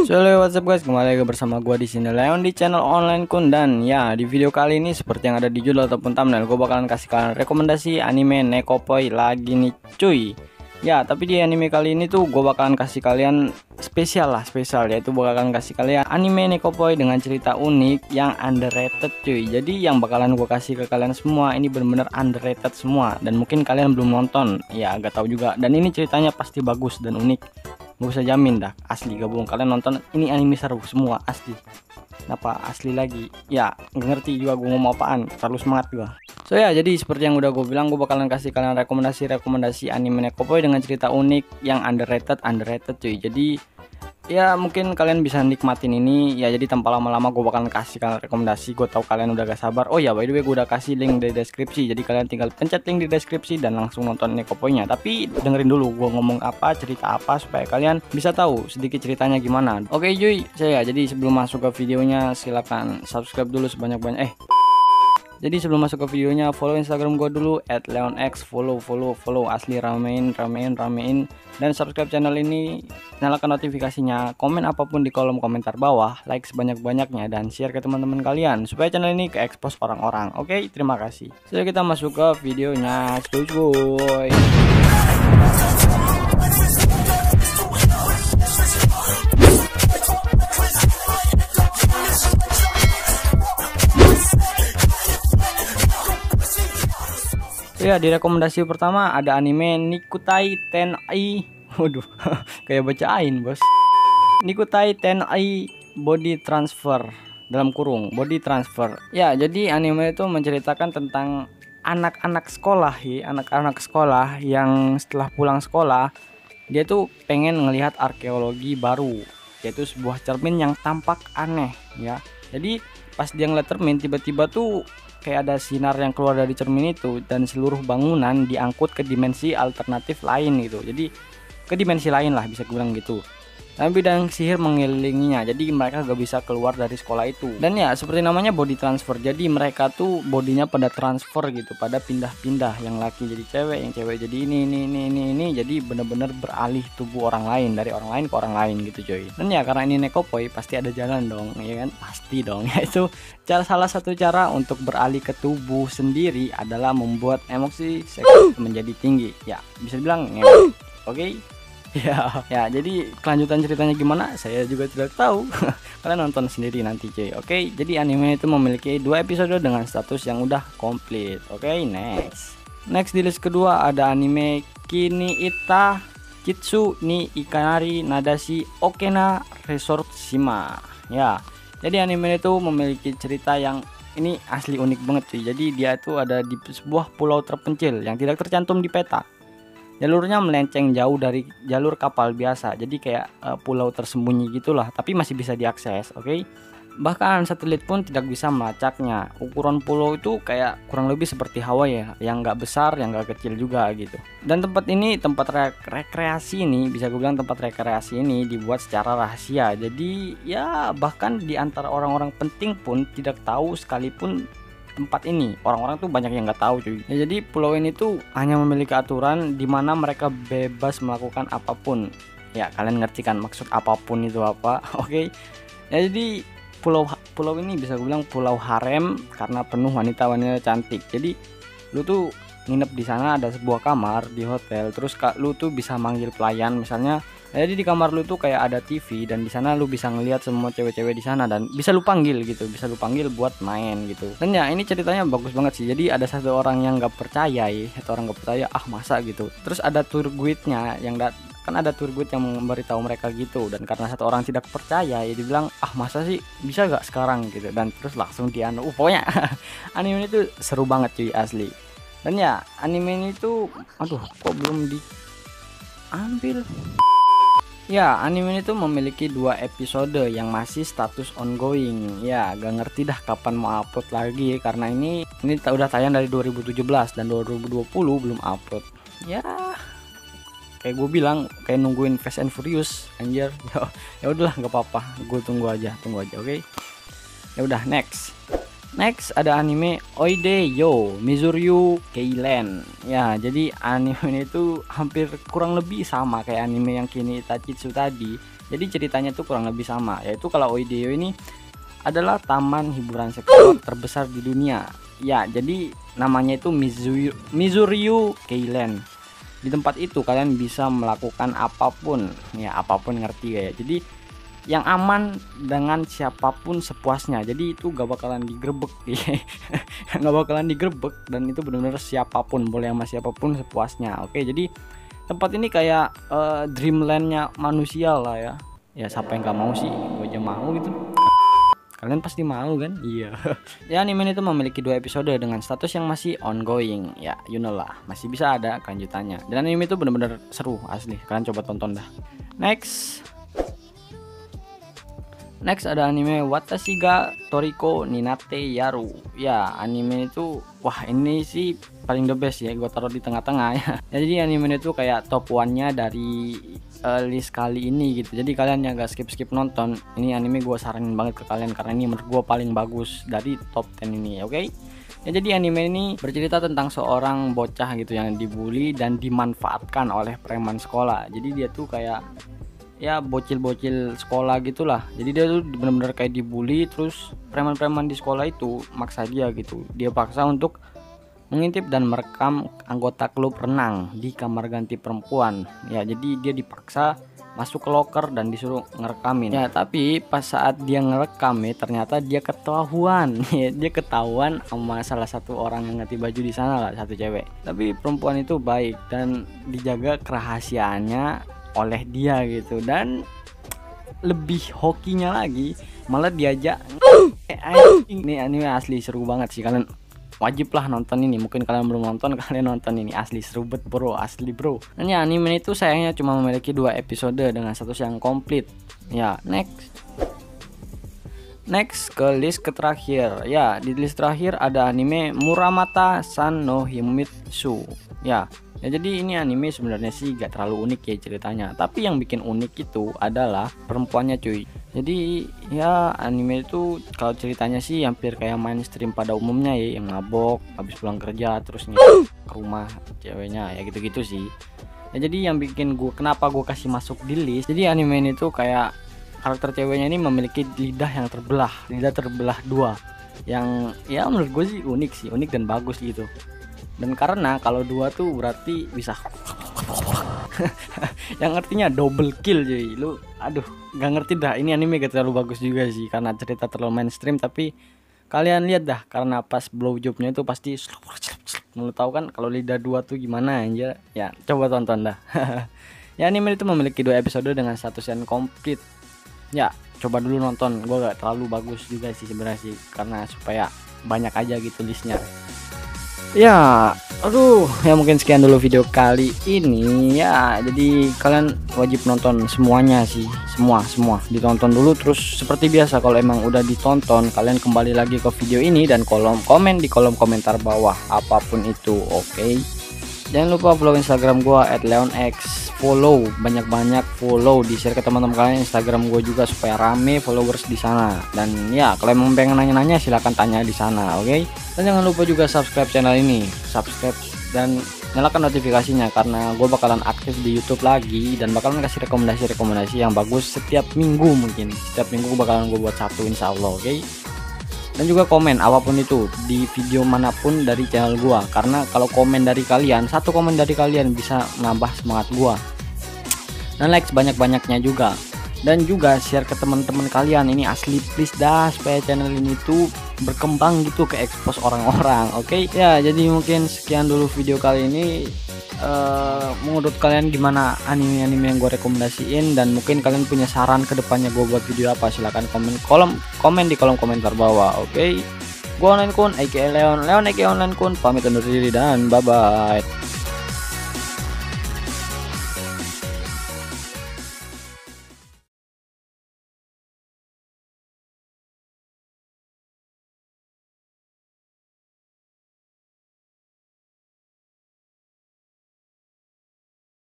So, what's up guys, kembali lagi bersama gua di sini Leon di channel Online Kun. Dan ya, di video kali ini seperti yang ada di judul ataupun thumbnail, gua bakalan kasih kalian rekomendasi anime Nekopoi lagi nih cuy. Ya, tapi di anime kali ini tuh gua bakalan kasih kalian spesial, yaitu bakalan kasih kalian anime Nekopoi dengan cerita unik yang underrated cuy. Jadi yang bakalan gua kasih ke kalian semua ini bener-bener underrated semua, dan mungkin kalian belum nonton, ya agak tahu juga. Dan ini ceritanya pasti bagus dan unik. Gak usah jamin dah, asli gak bohong. Kalian nonton ini anime seru semua, asli. Kenapa asli lagi? Ya nggak ngerti juga gue ngomong apaan, terlalu semangat gue. So ya, jadi seperti yang udah gue bilang, gue bakalan kasih kalian rekomendasi anime Nekopoi dengan cerita unik yang underrated cuy. Jadi ya mungkin kalian bisa nikmatin ini ya. Jadi tanpa lama-lama gue bakalan kasih kalian rekomendasi. Gue tahu kalian udah gak sabar. Oh ya, by the way, gue udah kasih link di deskripsi, jadi kalian tinggal pencet link di deskripsi dan langsung nonton Nekopoinya. Tapi dengerin dulu gue ngomong apa, cerita apa, supaya kalian bisa tahu sedikit ceritanya gimana. Oke cuy, jadi sebelum masuk ke videonya, silakan subscribe dulu sebanyak-banyak. Jadi sebelum masuk ke videonya, follow Instagram gue dulu @leonx, follow asli, ramein, dan subscribe channel ini, nyalakan notifikasinya, komen apapun di kolom komentar bawah, like sebanyak-banyaknya, dan share ke teman-teman kalian supaya channel ini ke expose orang-orang. Oke, terima kasih. Sudah, kita masuk ke videonya, cuy. Ya, di rekomendasi pertama ada anime Nikutai Tenai. Waduh, kayak bacain bos. Nikutai Tenai Body Transfer, dalam kurung Body Transfer. Ya, jadi anime itu menceritakan tentang anak-anak sekolah yang setelah pulang sekolah dia tuh pengen ngelihat arkeologi baru, yaitu sebuah cermin yang tampak aneh ya. Jadi pas dia ngeliat cermin, tiba-tiba tuh kayak ada sinar yang keluar dari cermin itu, dan seluruh bangunan diangkut ke dimensi alternatif lain gitu. Jadi ke dimensi lain lah, bisa gue bilang gitu. Dan bidang sihir mengelilinginya, jadi mereka gak bisa keluar dari sekolah itu. Dan ya seperti namanya body transfer, jadi mereka tuh bodinya pada transfer gitu, pada pindah-pindah, yang laki jadi cewek, yang cewek jadi ini. Jadi bener-bener beralih tubuh orang lain, dari orang lain ke orang lain gitu coy. Dan ya karena ini Nekopoi, pasti ada jalan dong, ya kan? Pasti dong. Yaitu salah satu cara untuk beralih ke tubuh sendiri adalah membuat emosi seks menjadi tinggi. Ya bisa dibilang oke. Ya, jadi kelanjutan ceritanya gimana saya juga tidak tahu. Kalian nonton sendiri nanti cuy. Oke, jadi anime itu memiliki 2 episode dengan status yang udah komplit. Oke, next di list kedua ada anime Kiniita Kitsu ni Ikanari Nadashi Okena Resort Shima. Ya, jadi anime itu memiliki cerita yang ini asli unik banget cuy. Jadi dia itu ada di sebuah pulau terpencil yang tidak tercantum di peta. Jalurnya melenceng jauh dari jalur kapal biasa, jadi kayak pulau tersembunyi gitulah, tapi masih bisa diakses. Oke. Bahkan satelit pun tidak bisa melacaknya. Ukuran pulau itu kayak kurang lebih seperti Hawaii ya, yang nggak besar, yang nggak kecil juga gitu. Dan tempat rekreasi ini, bisa gue bilang tempat rekreasi ini dibuat secara rahasia. Jadi ya bahkan di antara orang-orang penting pun tidak tahu sekalipun tempat ini. Orang-orang tuh banyak yang nggak tahu cuy. Ya, jadi pulau ini tuh hanya memiliki aturan di mana mereka bebas melakukan apapun. Ya kalian ngerti kan maksud apapun itu apa? Oke. Ya, jadi pulau ini bisa gue bilang pulau harem karena penuh wanita-wanita cantik. Jadi lu tuh nginep di sana, ada sebuah kamar di hotel. Terus lu tuh bisa manggil pelayan misalnya. Jadi di kamar lu tuh kayak ada TV, dan di sana lu bisa ngelihat semua cewek-cewek di sana, dan bisa lu panggil gitu, buat main gitu. Dan ya ini ceritanya bagus banget sih. Jadi ada satu orang yang nggak percaya, masa gitu. Terus ada tour guide-nya yang kan ada tour guide yang memberitahu mereka gitu, dan karena satu orang tidak percaya ya dibilang masa sih, bisa gak sekarang gitu, dan terus langsung pokoknya anime itu seru banget cuy, asli. Dan ya anime ini tuh kok belum diambil. Ya, anime ini tuh memiliki 2 episode yang masih status ongoing. Ya, gak ngerti dah kapan mau upload lagi, karena ini udah tayang dari 2017 dan 2020 belum upload. Ya, kayak gue bilang, kayak nungguin Fast and Furious anjir. Ya udahlah, nggak apa-apa, gue tunggu aja, oke. Ya udah, next. Next ada anime Oide Yo Mizuryu Keilen. Ya, jadi anime ini tuh hampir kurang lebih sama kayak anime yang Kini Tachitsu tadi. Jadi ceritanya tuh kurang lebih sama, yaitu kalau Oide Yo ini adalah taman hiburan seksual terbesar di dunia. Ya, jadi namanya itu Mizuryu Keilen. Di tempat itu kalian bisa melakukan apapun, ya apapun ngerti ya. Jadi yang aman dengan siapapun sepuasnya, jadi itu gak bakalan digerebek nggak bakalan digerebek, dan itu benar-benar siapapun, boleh sama siapapun sepuasnya. Oke, jadi tempat ini kayak dreamlandnya manusia lah ya. Ya siapa yang gak mau sih, gue aja mau gitu. Kalian pasti mau kan? Iya. Ya, anime itu memiliki 2 episode dengan status yang masih ongoing. Ya, you know lah, masih bisa ada kelanjutannya. Dan anime itu benar-benar seru asli. Kalian coba tonton dah. Next ada anime Watashi ga Toriko Ninate Yaru. Ya, anime itu wah ini sih paling the best ya, gue taruh di tengah-tengah ya. Jadi anime itu kayak top 1-nya dari list kali ini gitu. Jadi kalian yang gak skip nonton, ini anime gue saranin banget ke kalian karena ini menurut gue paling bagus dari top 10 ini, oke? Ya, jadi anime ini bercerita tentang seorang bocah gitu yang dibully dan dimanfaatkan oleh preman sekolah. Jadi dia tuh kayak ya bocil-bocil sekolah gitulah. Jadi dia tuh benar-benar kayak dibully, terus preman-preman di sekolah itu maksa dia gitu. Dia paksa untuk mengintip dan merekam anggota klub renang di kamar ganti perempuan. Ya, jadi dia dipaksa masuk ke loker dan disuruh ngerekamin. Ya, tapi pas saat dia ngerekam ya ternyata dia ketahuan. Dia ketahuan sama salah satu orang yang ganti baju di sana lah, satu cewek. Tapi perempuan itu baik dan dijaga kerahasiaannya oleh dia gitu. Dan lebih hokinya lagi malah diajak ini anime asli seru banget sih, kalian wajib lah nonton ini. Mungkin kalian belum nonton, kalian nonton ini, asli seru bet bro, asli bro. Ini anime itu sayangnya cuma memiliki 2 episode dengan status yang komplit. Ya, next ke list terakhir. Ya, di list terakhir ada anime Muramata San no Himitsu. Ya, jadi ini anime sebenarnya sih gak terlalu unik ya ceritanya, tapi yang bikin unik itu adalah perempuannya cuy. Jadi ya anime itu kalau ceritanya sih hampir kayak mainstream pada umumnya ya, yang mabok habis pulang kerja terus ke rumah ceweknya ya gitu-gitu sih. Ya, jadi yang bikin kenapa gue kasih masuk di list, jadi anime ini tuh kayak karakter ceweknya ini memiliki lidah terbelah 2, yang ya menurut gue sih unik dan bagus gitu. Dan karena kalau 2 tuh berarti bisa yang artinya double kill jadi lu, aduh gak ngerti dah, ini anime gak terlalu bagus juga sih karena cerita terlalu mainstream. Tapi kalian lihat dah, karena pas blowjobnya itu pasti lu tahu kan kalau lidah 2 tuh gimana aja ya, coba tonton dah. Ya, anime itu memiliki 2 episode dengan status yang komplit. Ya, coba dulu nonton, gue gak terlalu bagus juga sih sebenarnya sih, karena supaya banyak aja gitu listnya. Ya, aduh, ya mungkin sekian dulu video kali ini ya. Jadi kalian wajib nonton semuanya sih, semua ditonton dulu. Terus seperti biasa kalau emang udah ditonton, kalian kembali lagi ke video ini dan komen di kolom komentar bawah apapun itu, oke? Jangan lupa follow Instagram gua @leonx, follow banyak-banyak, follow, di share ke teman-teman kalian Instagram gue juga supaya rame followers di sana. Dan ya kalau emang pengen nanya-nanya silahkan tanya di sana, oke? Dan jangan lupa juga subscribe channel ini, subscribe dan nyalakan notifikasinya karena gue bakalan aktif di YouTube lagi dan bakalan kasih rekomendasi yang bagus setiap minggu. Mungkin setiap minggu bakalan gue buat satu insya Allah, oke? Dan juga komen apapun itu di video manapun dari channel gua, karena kalau komen dari kalian, satu komen dari kalian bisa nambah semangat gua. Dan like sebanyak-banyaknya juga, dan juga share ke teman-teman kalian, ini asli please dah supaya channel ini tuh berkembang gitu, ke expose orang-orang, oke? Ya, jadi mungkin sekian dulu video kali ini. Menurut kalian gimana anime-anime yang gue rekomendasiin, dan mungkin kalian punya saran ke depannya gue buat video apa, silahkan komen di kolom komentar bawah, oke? Gue Online Kun aka Leon aka Online Kun pamit undur diri dan bye bye.